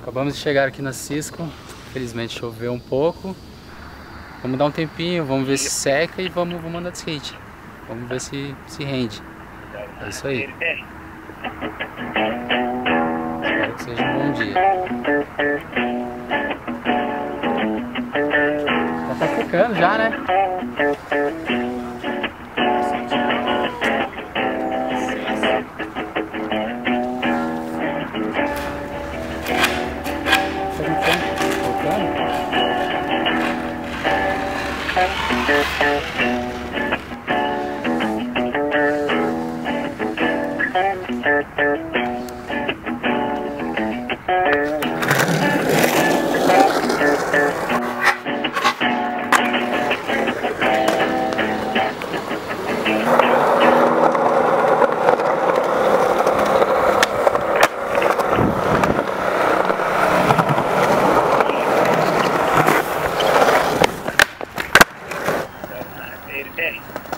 Acabamos de chegar aqui na Cisco, infelizmente choveu um pouco. Vamos dar um tempinho, vamos ver se seca e vamos andar de skate. Vamos ver se rende. É isso aí. Espero que seja um bom dia. Já tá secando já, né? Hey.